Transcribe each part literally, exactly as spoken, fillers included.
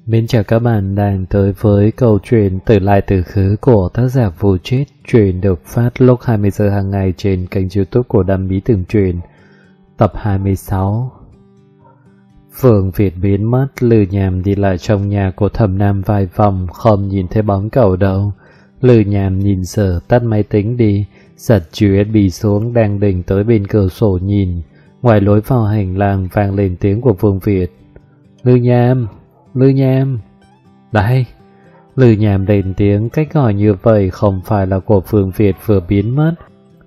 Mến chào các bạn đang tới với câu chuyện Từ Lai Từ Khứ của tác giả Vô Chết. Chuyện được phát lúc hai mươi giờ hàng ngày trên kênh YouTube của Đam Mỹ Từng Truyện. Tập hai mươi sáu. Phượng Việt biến mất, Lư Nhàm đi lại trong nhà của Thẩm Nam vài vòng, không nhìn thấy bóng cậu đâu. Lư Nhàm nhìn Sở tắt máy tính đi, giật u ét bê xuống, đang định tới bên cửa sổ nhìn. Ngoài lối vào hành lang vang lên tiếng của Phương Việt. Lư Nhàm, Lư Nhàm. Đây. Lư Nhàm lên tiếng, cách gọi như vậy không phải là của Phương Việt vừa biến mất.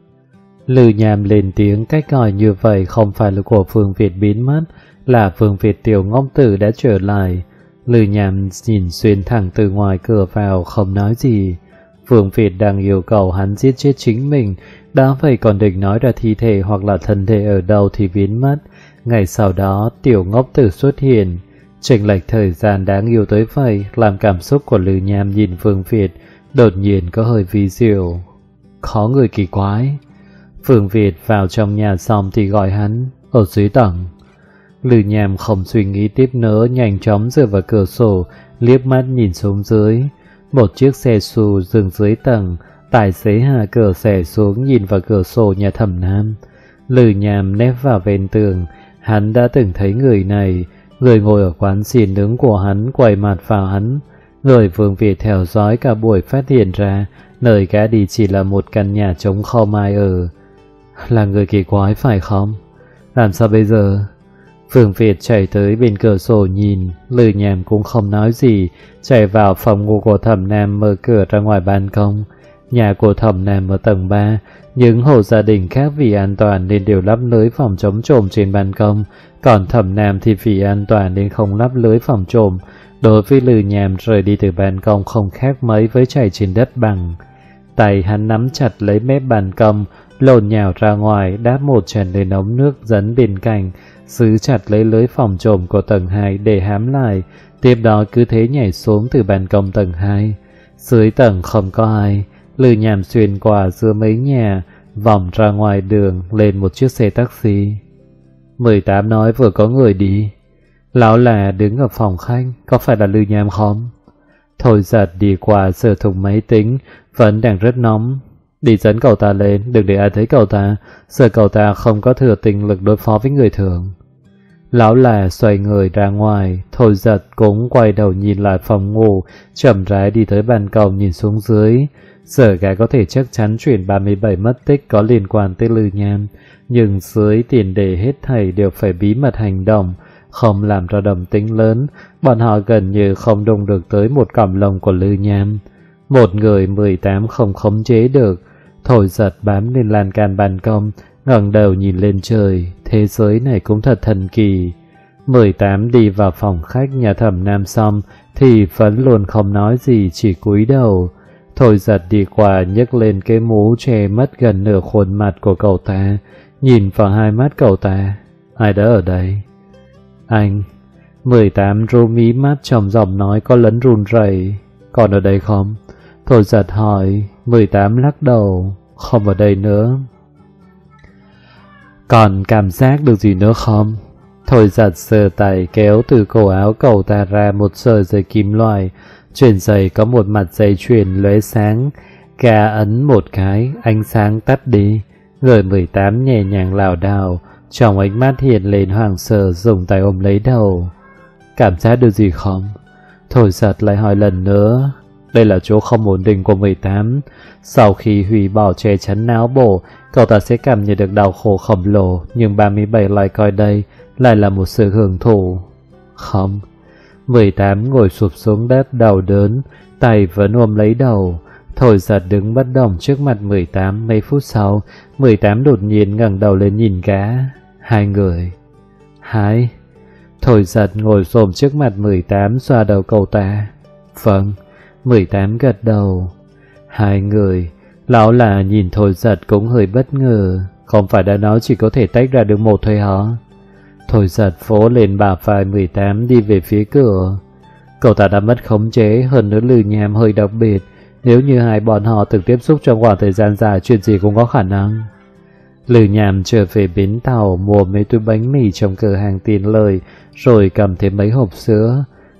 Lư Nhàm lên tiếng, cách gọi như vậy không phải là của Phương Việt biến mất, là Phương Việt tiểu ngốc tử đã trở lại. Lư Nhàm nhìn xuyên thẳng từ ngoài cửa vào, không nói gì. Phương Việt đang yêu cầu hắn giết chết chính mình, đã vậy còn định nói ra thi thể hoặc là thân thể ở đâu thì biến mất. Ngày sau đó tiểu ngốc tử xuất hiện. Chênh lệch thời gian đáng yêu tới vậy làm cảm xúc của Lư Nhàm nhìn Phương Việt đột nhiên có hơi vi diệu. Khó người kỳ quái. Phương Việt vào trong nhà xong thì gọi hắn ở dưới tầng. Lư Nhàm không suy nghĩ tiếp nữa, nhanh chóng dựa vào cửa sổ, liếc mắt nhìn xuống dưới. Một chiếc xe xù dừng dưới tầng, tài xế hạ cửa xe xuống nhìn vào cửa sổ nhà Thẩm Nam. Lư Nhàm nép vào bên tường, hắn đã từng thấy người này. Người ngồi ở quán xìn nướng của hắn quay mặt vào hắn. Người Phương Việt theo dõi cả buổi phát hiện ra nơi gã đi chỉ là một căn nhà trống không ai ở. Là người kỳ quái phải không? Làm sao bây giờ? Phương Việt chạy tới bên cửa sổ nhìn. Lư Nhàm cũng không nói gì, chạy vào phòng ngủ của Thẩm Nam, mở cửa ra ngoài ban công. Nhà của Thẩm Nam ở tầng ba, những hộ gia đình khác vì an toàn nên đều lắp lưới phòng chống trộm trên ban công, còn Thẩm Nam thì vì an toàn nên không lắp lưới phòng trộm. Đối với Lư Nhàm, rời đi từ ban công không khác mấy với chạy trên đất bằng. Tay hắn nắm chặt lấy mép ban công, lộn nhào ra ngoài, đáp một chân lên ống nước dẫn bên cạnh, giữ chặt lấy lưới phòng trộm của tầng hai để hám lại, tiếp đó cứ thế nhảy xuống từ ban công tầng hai. Dưới tầng không có ai. Lư Nhàm xuyên qua giữa mấy nhà, vòng ra ngoài đường, lên một chiếc xe taxi. mười tám nói vừa có người đi. Lão là đứng ở phòng khách, có phải là Lư Nhàm không? Thôi Giật đi qua sờ thùng máy tính, vẫn đang rất nóng. Đi dẫn cậu ta lên, đừng để ai thấy cậu ta, sợ cậu ta không có thừa tinh lực đối phó với người thường. Lão là xoay người ra ngoài, Thôi Giật cũng quay đầu nhìn lại phòng ngủ, chậm rãi đi tới ban công nhìn xuống dưới. Giờ gã có thể chắc chắn chuyện ba mươi bảy mất tích có liên quan tới Lư Nhàm, nhưng dưới tiền đề hết thảy đều phải bí mật hành động, không làm ra động tĩnh lớn, bọn họ gần như không đụng được tới một cọng lông của Lư Nhàm. Một người mười tám không khống chế được. Thôi Giật bám lên lan can ban công, ngẩng đầu nhìn lên trời, thế giới này cũng thật thần kỳ. mười tám đi vào phòng khách nhà Thẩm Nam xong thì vẫn luôn không nói gì, chỉ cúi đầu. Thôi Giật đi qua nhấc lên cái mũ che mất gần nửa khuôn mặt của cậu ta, nhìn vào hai mắt cậu ta. Ai đã ở đây? Anh. mười tám rú mí mắt trong giọng nói có lẫn run rẩy. Còn ở đây không? Thôi Giật hỏi. mười tám lắc đầu. Không ở đây nữa. Còn cảm giác được gì nữa không? Thôi Giật sờ tay kéo từ cổ áo cậu ta ra một sợi dây kim loại. Trên dây có một mặt dây chuyền lóe sáng. Gà ấn một cái, ánh sáng tắt đi. Người mười tám nhẹ nhàng lảo đảo, trong ánh mắt hiện lên hoảng sợ, dùng tay ôm lấy đầu. Cảm giác được gì không? Thôi Giật lại hỏi lần nữa. Đây là chỗ không ổn định của mười tám. Sau khi hủy bỏ che chắn não bộ, cậu ta sẽ cảm nhận được đau khổ khổng lồ, nhưng ba mươi bảy lại coi đây lại là một sự hưởng thụ. Không. mười tám ngồi sụp xuống đất đau đớn, tay vẫn ôm lấy đầu. Thôi Giật đứng bất động trước mặt mười tám. Mấy phút sau, mười tám đột nhiên ngẩng đầu lên nhìn gã. Hai người. Hai. Thôi Giật ngồi xổm trước mặt mười tám, xoa đầu cậu ta. Vâng. mười tám gật đầu. Hai người. Lão là nhìn Thôi Giật cũng hơi bất ngờ. Không phải đã nói chỉ có thể tách ra được một thôi hả? Thôi Giật vỗ lên bả vai mười tám đi về phía cửa. Cậu ta đã mất khống chế, hơn nữa Lư Nhàm hơi đặc biệt. Nếu như hai bọn họ từng tiếp xúc trong khoảng thời gian dài, chuyện gì cũng có khả năng. Lư Nhàm trở về bến tàu, mua mấy túi bánh mì trong cửa hàng Tiền Lời, rồi cầm thêm mấy hộp sữa.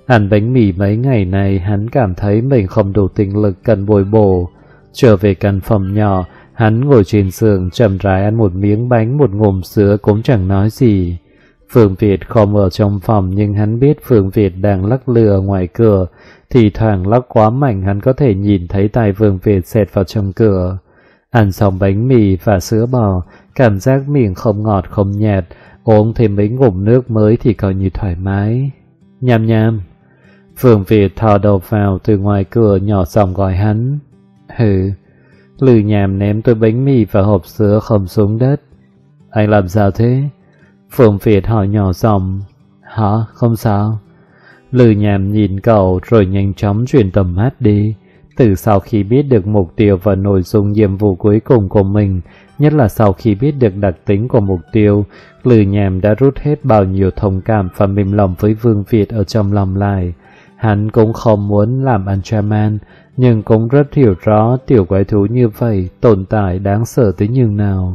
Ăn bánh mì mấy ngày này hắn cảm thấy mình không đủ tinh lực cần bồi bổ. Trở về căn phòng nhỏ, hắn ngồi trên giường chậm rãi ăn một miếng bánh, một ngụm sữa cũng chẳng nói gì. Phương Việt không ở trong phòng nhưng hắn biết Phương Việt đang lắc lư ở ngoài cửa. Thì thoảng lắc quá mạnh hắn có thể nhìn thấy tay Phương Việt xẹt vào trong cửa. Ăn xong bánh mì và sữa bò, cảm giác miệng không ngọt không nhạt, uống thêm mấy ngụm nước mới thì coi như thoải mái. Nham nham. Phương Việt thò đầu vào từ ngoài cửa nhỏ giọng gọi hắn. Hừ. Lư Nham ném tôi bánh mì và hộp sữa không xuống đất. Anh làm sao thế? Phương Việt hỏi nhỏ giọng. Hả? Không sao. Lư Nham nhìn cậu rồi nhanh chóng chuyển tầm mắt đi. Từ sau khi biết được mục tiêu và nội dung nhiệm vụ cuối cùng của mình, nhất là sau khi biết được đặc tính của mục tiêu, Lư Nham đã rút hết bao nhiêu thông cảm và mềm lòng với Vương Việt ở trong lòng lại. Hắn cũng không muốn làm Ultraman, nhưng cũng rất hiểu rõ tiểu quái thú như vậy tồn tại đáng sợ tới nhường nào.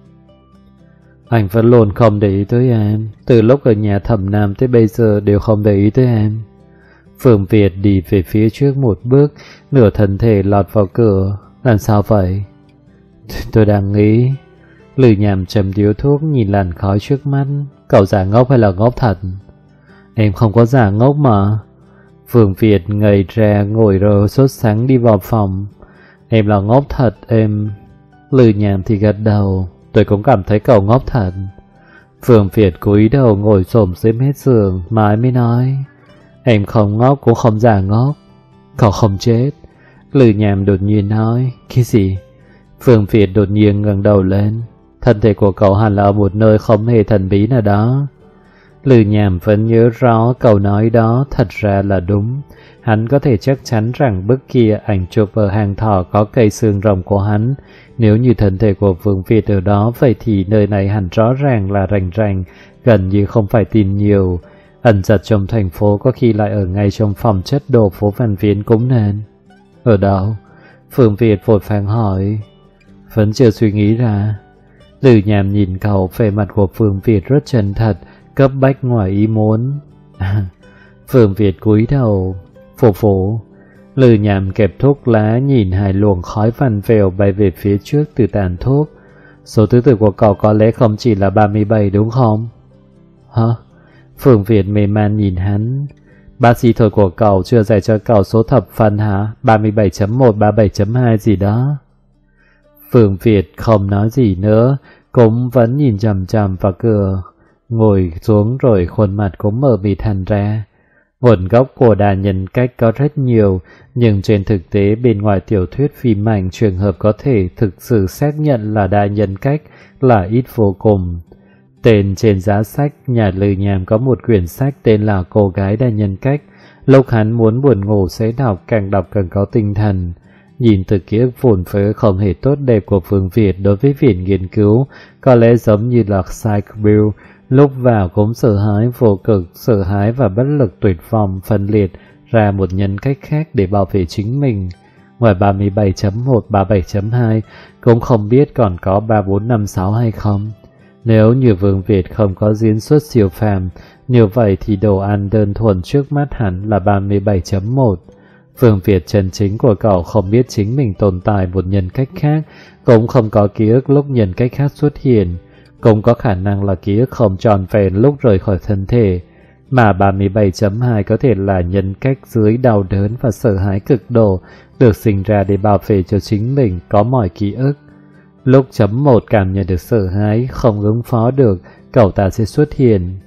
Anh vẫn luôn không để ý tới em, từ lúc ở nhà Thẩm Nam tới bây giờ đều không để ý tới em. Phương Việt đi về phía trước một bước, nửa thân thể lọt vào cửa. Làm sao vậy? Tôi đang nghĩ. Lư Nham châm điếu thuốc nhìn làn khói trước mắt. Cậu giả ngốc hay là ngốc thật? Em không có giả ngốc mà. Phương Việt ngây ra ngồi rồi sốt sắng đi vào phòng. Em là ngốc thật em. Lư Nham thì gật đầu. Tôi cũng cảm thấy cậu ngốc thật. Phương Việt cúi đầu ngồi xổm dưới mép giường, mãi mới nói. Em không ngốc cũng không giả ngốc. Cậu không chết. Lư Nham đột nhiên nói. Cái gì? Phương Việt đột nhiên ngẩng đầu lên. Thân thể của cậu hẳn là ở một nơi không hề thần bí nào đó. Lư Nham vẫn nhớ rõ câu nói đó thật ra là đúng. Hắn có thể chắc chắn rằng bức kia ảnh chụp ở hang thỏ có cây xương rồng của hắn. Nếu như thân thể của Phương Việt ở đó, vậy thì nơi này hẳn rõ ràng là rành rành, gần như không phải tin nhiều. Ẩn giật trong thành phố có khi lại ở ngay trong phòng chất đồ phố Văn Viễn cũng nên. Ở đâu? Phương Việt vội vàng hỏi. Vẫn chưa suy nghĩ ra. Lư Nham nhìn cậu, vẻ mặt của Phương Việt rất chân thật, cấp bách ngoài ý muốn. Phương Việt cúi đầu. Phù phù. Lư Nham kẹp thuốc lá nhìn hai luồng khói vằn vèo bay về phía trước từ tàn thuốc. Số thứ tự của cậu có lẽ không chỉ là ba mươi bảy đúng không? Hả? Phương Việt mê man nhìn hắn. Bác sĩ thôi của cậu chưa dạy cho cậu số thập phân hả? ba mươi bảy chấm một, ba mươi bảy chấm hai gì đó. Phương Việt không nói gì nữa, cũng vẫn nhìn chằm chằm vào cửa. Ngồi xuống rồi khuôn mặt cũng mờ mịt hẳn ra. Nguồn gốc của đa nhân cách có rất nhiều, nhưng trên thực tế bên ngoài tiểu thuyết phim ảnh trường hợp có thể thực sự xác nhận là đa nhân cách là ít vô cùng. Tên trên giá sách nhà Lư Nham có một quyển sách tên là Cô gái đa nhân cách. Lúc hắn muốn buồn ngủ sẽ đọc, càng đọc càng có tinh thần. Nhìn từ ký ức phồn phớ không hề tốt đẹp của Phương Việt đối với viện nghiên cứu, có lẽ giống như là Psychville, lúc vào cũng sợ hãi vô cực, sợ hãi và bất lực tuyệt vọng phân liệt ra một nhân cách khác để bảo vệ chính mình. Ngoài ba mươi bảy chấm một, ba mươi bảy chấm hai cũng không biết còn có ba bốn năm sáu hay không. Nếu như Vương Việt không có diễn xuất siêu phàm, như vậy thì đồ ăn đơn thuần trước mắt hẳn là ba mươi bảy chấm một. Vương Việt chân chính của cậu không biết chính mình tồn tại một nhân cách khác, cũng không có ký ức lúc nhân cách khác xuất hiện, cũng có khả năng là ký ức không tròn vẹn lúc rời khỏi thân thể. Mà ba mươi bảy chấm hai có thể là nhân cách dưới đau đớn và sợ hãi cực độ, được sinh ra để bảo vệ cho chính mình có mọi ký ức. Lúc chấm một cảm nhận được sợ hãi, không ứng phó được, cậu ta sẽ xuất hiện.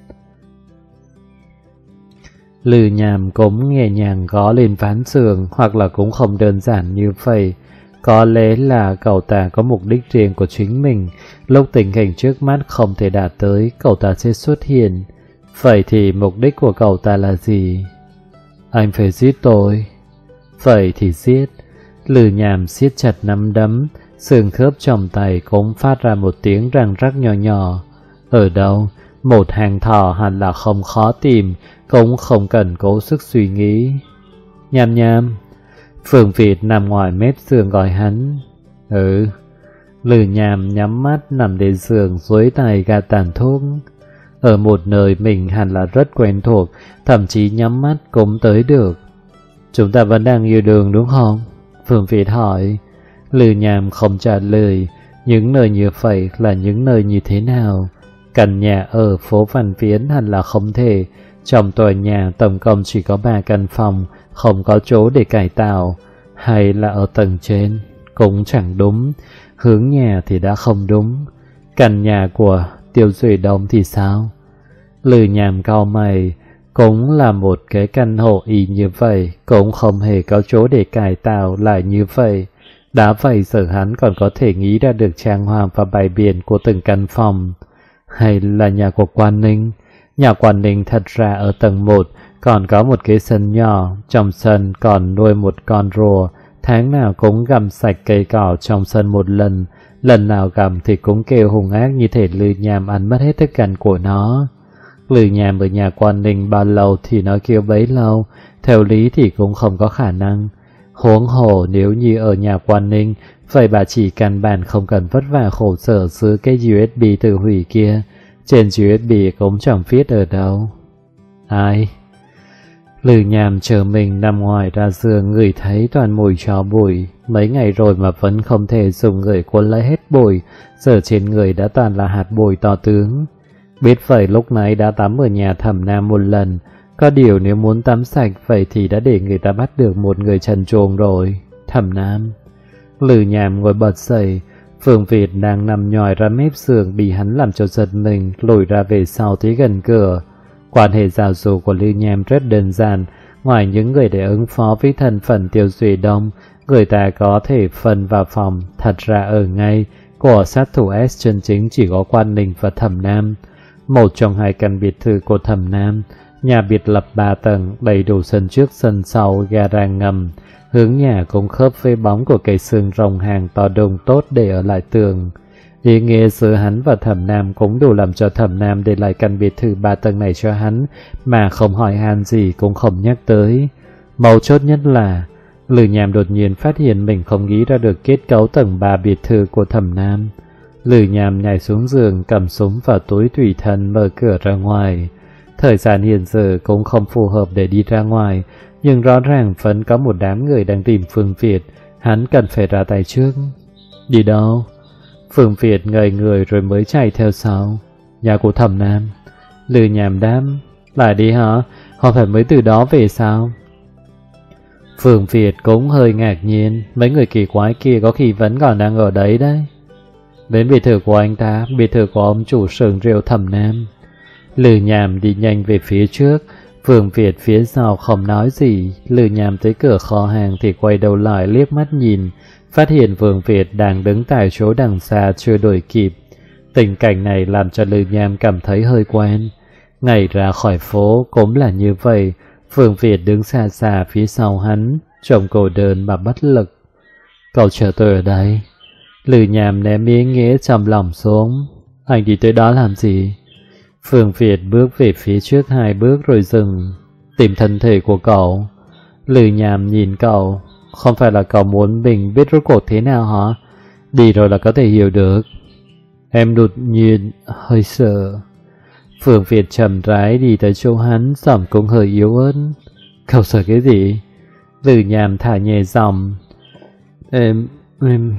Lư Nham cũng nhẹ nhàng gõ lên ván giường, hoặc là cũng không đơn giản như vậy. Có lẽ là cậu ta có mục đích riêng của chính mình, lúc tình hình trước mắt không thể đạt tới, cậu ta sẽ xuất hiện. Vậy thì mục đích của cậu ta là gì? Anh phải giết tôi. Vậy thì giết. Lư Nham siết chặt nắm đấm, xương khớp trong tay cũng phát ra một tiếng răng rắc nhỏ nhỏ. Ở đâu? Một hàng thỏ hẳn là không khó tìm, cũng không cần cố sức suy nghĩ. Nham Nham. Phương Việt nằm ngoài mép giường gọi hắn. Ừ. Lư Nham nhắm mắt nằm lên giường duỗi tay gạt tàn thuốc. ở một nơi mình hẳn là rất quen thuộc, thậm chí nhắm mắt cũng tới được. Chúng ta vẫn đang yêu đương đúng không? Phương Việt hỏi. Lư Nham không trả lời. Những nơi như vậy là những nơi như thế nào? Căn nhà ở phố Văn Viễn hẳn là không thể. Trong tòa nhà tổng cộng chỉ có ba căn phòng, không có chỗ để cải tạo. Hay là ở tầng trên? Cũng chẳng đúng. Hướng nhà thì đã không đúng. Căn nhà của Tiêu Duy Đông thì sao? Lư Nham cau mày. Cũng là một cái căn hộ y như vậy, cũng không hề có chỗ để cải tạo lại như vậy. Đã vậy giờ hắn còn có thể nghĩ ra được trang hoàng và bày biện của từng căn phòng. Hay là nhà của Quan Ninh? Nhà Quan Ninh thật ra ở tầng một, còn có một cái sân nhỏ, trong sân còn nuôi một con rùa, tháng nào cũng gặm sạch cây cỏ trong sân một lần, lần nào gặm thì cũng kêu hung ác như thể Lư Nham ăn mất hết thức ăn của nó. Lư Nham ở nhà Quan Ninh bao lâu thì nó kêu bấy lâu, theo lý thì cũng không có khả năng. Huống hồ nếu như ở nhà Quan Ninh, vậy bà chỉ căn bản không cần vất vả khổ sở giữ cái u ét bê tự hủy kia, trên u ét bê cũng chẳng viết ở đâu. Ai? Lư Nham chờ mình nằm ngoài ra giường ngửi thấy toàn mùi chó bụi, mấy ngày rồi mà vẫn không thể dùng người cuốn lấy hết bụi, giờ trên người đã toàn là hạt bụi to tướng. Biết vậy lúc nãy đã tắm ở nhà Thẩm Nam một lần, có điều nếu muốn tắm sạch vậy thì đã để người ta bắt được một người trần truồng rồi. Thẩm Nam. Lư Nham ngồi bật dậy, Phương Việt đang nằm nhòi ra mép giường bị hắn làm cho giật mình, lùi ra về sau tới gần cửa. Quan hệ giao du của Lư Nham rất đơn giản, ngoài những người để ứng phó với thân phận Tiêu Duy Đông, người ta có thể phân vào phòng, thật ra ở ngay, của sát thủ S chân chính chỉ có Quan Ninh và Thẩm Nam. Một trong hai căn biệt thự của Thẩm Nam, nhà biệt lập ba tầng, đầy đủ sân trước sân sau, gara ngầm. Hướng nhà cũng khớp với bóng của cây xương rồng hàng to đùng tốt để ở lại tường. Ý nghĩa giữa hắn và Thẩm Nam cũng đủ làm cho Thẩm Nam để lại căn biệt thự ba tầng này cho hắn, mà không hỏi han gì cũng không nhắc tới. Mấu chốt nhất là, Lư Nham đột nhiên phát hiện mình không nghĩ ra được kết cấu tầng ba biệt thự của Thẩm Nam. Lư Nham nhảy xuống giường, cầm súng vào túi tùy thân mở cửa ra ngoài. Thời gian hiện giờ cũng không phù hợp để đi ra ngoài, nhưng rõ ràng vẫn có một đám người đang tìm Phương Việt, hắn cần phải ra tay trước. Đi đâu? Phương Việt ngây người rồi mới chạy theo sau. Nhà của Thẩm Nam. Lư Nham đáp. Lại đi hả? Họ phải mới từ đó về sao? Phương Việt cũng hơi ngạc nhiên, mấy người kỳ quái kia có khi vẫn còn đang ở đấy đấy. Đến biệt thự của anh ta, biệt thự của ông chủ sườn rượu Thẩm Nam. Lư Nham đi nhanh về phía trước, Phương Việt phía sau không nói gì. Lư Nham tới cửa kho hàng thì quay đầu lại liếc mắt nhìn, phát hiện Phương Việt đang đứng tại chỗ đằng xa chưa đuổi kịp. Tình cảnh này làm cho Lư Nham cảm thấy hơi quen. Ngày ra khỏi phố cũng là như vậy, Phương Việt đứng xa xa phía sau hắn, trông cô đơn mà bất lực. Cậu chờ tôi ở đây. Lư Nham ném miếng nghĩa trong lòng xuống. Anh đi tới đó làm gì? Phương Việt bước về phía trước hai bước rồi dừng. Tìm thân thể của cậu. Lư Nham nhìn cậu. Không phải là cậu muốn mình biết rốt cuộc thế nào hả? Đi rồi là có thể hiểu được. Em đột nhiên hơi sợ. Phương Việt chậm rãi đi tới chỗ hắn, giọng cũng hơi yếu ớt. Cậu sợ cái gì? Lư Nham thả nhẹ giọng. Em... em...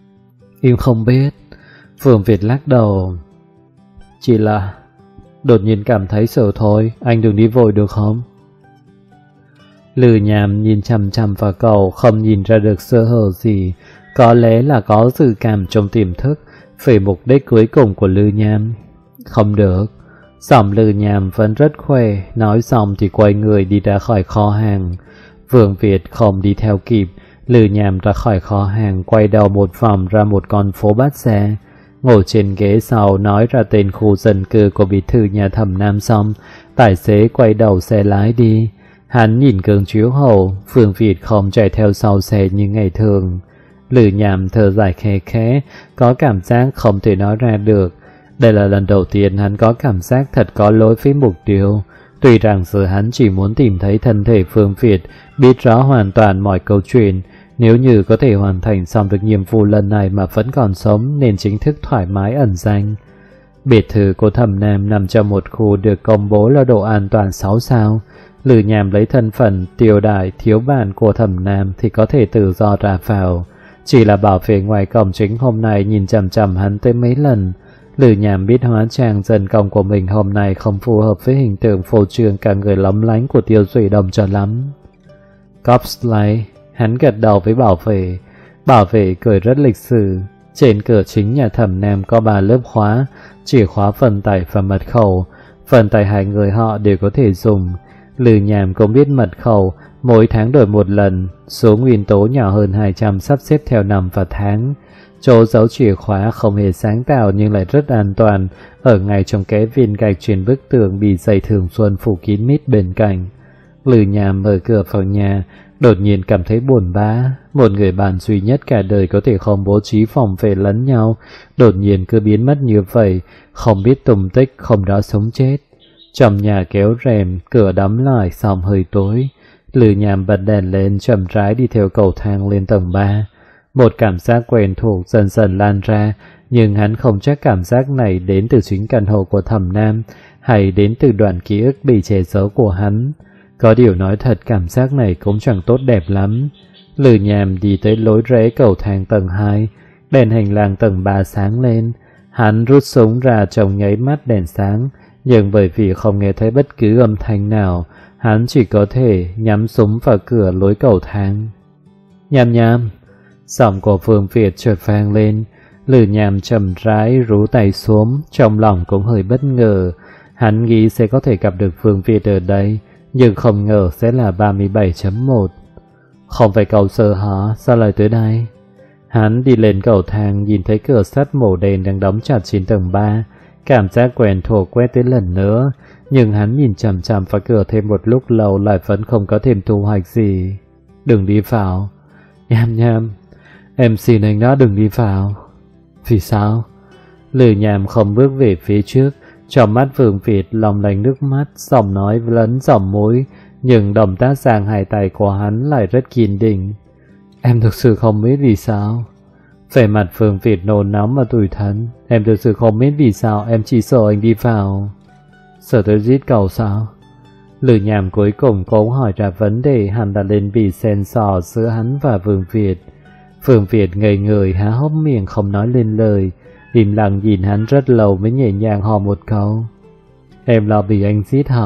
em không biết. Phương Việt lắc đầu. Chỉ là... đột nhiên cảm thấy sợ thôi, anh đừng đi vội được không? Lư Nham nhìn chằm chằm vào cậu, không nhìn ra được sơ hở gì. Có lẽ là có dự cảm trong tiềm thức về mục đích cuối cùng của Lư Nham. Không được. Giọng Lư Nham vẫn rất khỏe, nói xong thì quay người đi ra khỏi kho hàng. Vương Việt không đi theo kịp. Lư Nham ra khỏi kho hàng, quay đầu một vòng ra một con phố bát xe. Ngồi trên ghế sau nói ra tên khu dân cư của biệt thự nhà Thẩm Nam xong, tài xế quay đầu xe lái đi. Hắn nhìn gương chiếu hậu, Phương Việt không chạy theo sau xe như ngày thường. Lư Nham thở dài khe khẽ, có cảm giác không thể nói ra được. Đây là lần đầu tiên hắn có cảm giác thật có lỗi với mục tiêu. Tuy rằng giờ hắn chỉ muốn tìm thấy thân thể Phương Việt, biết rõ hoàn toàn mọi câu chuyện. Nếu như có thể hoàn thành xong được nhiệm vụ lần này mà vẫn còn sống nên chính thức thoải mái ẩn danh. Biệt thự của Thẩm Nam nằm trong một khu được công bố là độ an toàn sáu sao. Lữ Nham lấy thân phận tiểu đại thiếu bản của Thẩm Nam thì có thể tự do ra vào. Chỉ là bảo vệ ngoài cổng chính hôm nay nhìn chằm chằm hắn tới mấy lần. Lữ Nham biết hóa trang dân công của mình hôm nay không phù hợp với hình tượng phô trương cả người lấm lánh của Tiêu Duy Đồng cho lắm. Copsley, hắn gật đầu với bảo vệ. Bảo vệ cười rất lịch sự. Trên cửa chính nhà Thẩm Nam có ba lớp khóa, chìa khóa phần tải và mật khẩu. Phần tải hai người họ đều có thể dùng. Lữ Nham cũng biết mật khẩu, mỗi tháng đổi một lần, số nguyên tố nhỏ hơn hai trăm sắp xếp theo năm và tháng. Chỗ giấu chìa khóa không hề sáng tạo nhưng lại rất an toàn, ở ngay trong cái viên gạch trên bức tường bị dây thường xuân phủ kín mít bên cạnh. Lữ Nham mở cửa vào nhà, đột nhiên cảm thấy buồn bã. Một người bạn duy nhất cả đời có thể không bố trí phòng vệ lẫn nhau, đột nhiên cứ biến mất như vậy, không biết tung tích, không rõ sống chết. Trong nhà kéo rèm, cửa đóng lại xong hơi tối. Lữ Nham bật đèn lên, chậm rãi đi theo cầu thang lên tầng ba. Một cảm giác quen thuộc dần dần lan ra, nhưng hắn không chắc cảm giác này đến từ chính căn hộ của Thẩm Nam hay đến từ đoạn ký ức bị che giấu của hắn. Có điều nói thật, cảm giác này cũng chẳng tốt đẹp lắm. Lữ Nham đi tới lối rẽ cầu thang tầng hai, đèn hành lang tầng ba sáng lên. Hắn rút súng ra trong nháy mắt đèn sáng, nhưng bởi vì không nghe thấy bất cứ âm thanh nào, hắn chỉ có thể nhắm súng vào cửa lối cầu thang. Nham nham, giọng của Phương Việt chợt vang lên. Lữ Nham chậm rãi rú tay xuống, trong lòng cũng hơi bất ngờ. Hắn nghĩ sẽ có thể gặp được Phương Việt ở đây, nhưng không ngờ sẽ là ba mươi bảy chấm một. Không phải cậu sợ hả? Sao lại tới đây? Hắn đi lên cầu thang, nhìn thấy cửa sắt màu đen đang đóng chặt trên tầng ba. Cảm giác quen thuộc quét tới lần nữa, nhưng hắn nhìn chằm chằm vào cửa thêm một lúc lâu lại vẫn không có thêm thu hoạch gì. Đừng đi vào. Nham nham, em xin anh đó đừng đi vào. Vì sao? Lữ Nham không bước về phía trước, trong mắt Phương Việt lòng lành nước mắt, giọng nói lẫn giọng mũi, nhưng động tác giang hai tay của hắn lại rất kiên định. Em thực sự không biết vì sao. Vẻ mặt Phương Việt nôn nóng và tủi thân. Em thực sự không biết vì sao, em chỉ sợ anh đi vào. Sợ tới giết cậu sao? Lữ Nham cuối cùng cũng hỏi ra vấn đề hẳn đã lên bị xen xò giữa hắn và Phương Việt. Phương Việt ngây người há hốc miệng không nói lên lời, im lặng nhìn hắn rất lâu mới nhẹ nhàng hò một câu. Em là bị anh giết hả?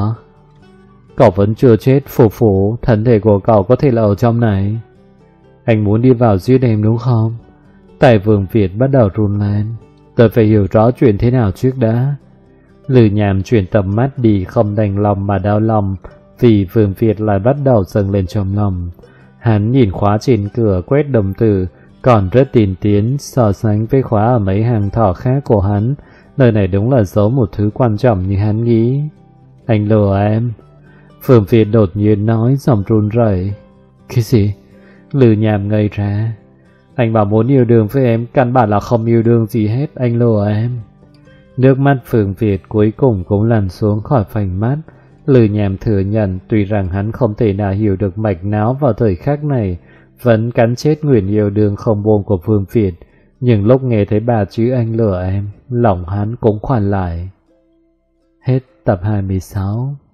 Cậu vẫn chưa chết, Phù Phù, thân thể của cậu có thể là ở trong này. Anh muốn đi vào giết em đúng không? Tay Vương Việt bắt đầu run lên. Tôi phải hiểu rõ chuyện thế nào trước đã. Lữ Nham chuyển tầm mắt đi, không đành lòng mà đau lòng, vì Vương Việt lại bắt đầu dâng lên trong lòng. Hắn nhìn khóa trên cửa quét đồng tử, còn rất tiên tiến so sánh với khóa ở mấy hàng thỏ khác của hắn. Nơi này đúng là giấu một thứ quan trọng như hắn nghĩ. Anh lừa em. Vương Việt đột nhiên nói, giọng run rẩy. Cái gì? Lữ Nham ngây ra. Anh bảo muốn yêu đương với em, căn bản là không yêu đương gì hết, anh lừa em. Nước mắt Phương Việt cuối cùng cũng lăn xuống khỏi vành mắt. Lữ Nham thừa nhận tuy rằng hắn không thể nào hiểu được mạch não vào thời khắc này, vẫn cắn chết nguyện yêu đương không buông của Phương Việt, nhưng lúc nghe thấy ba chữ anh lừa em, lòng hắn cũng khoan lại. Hết tập hai mươi sáu.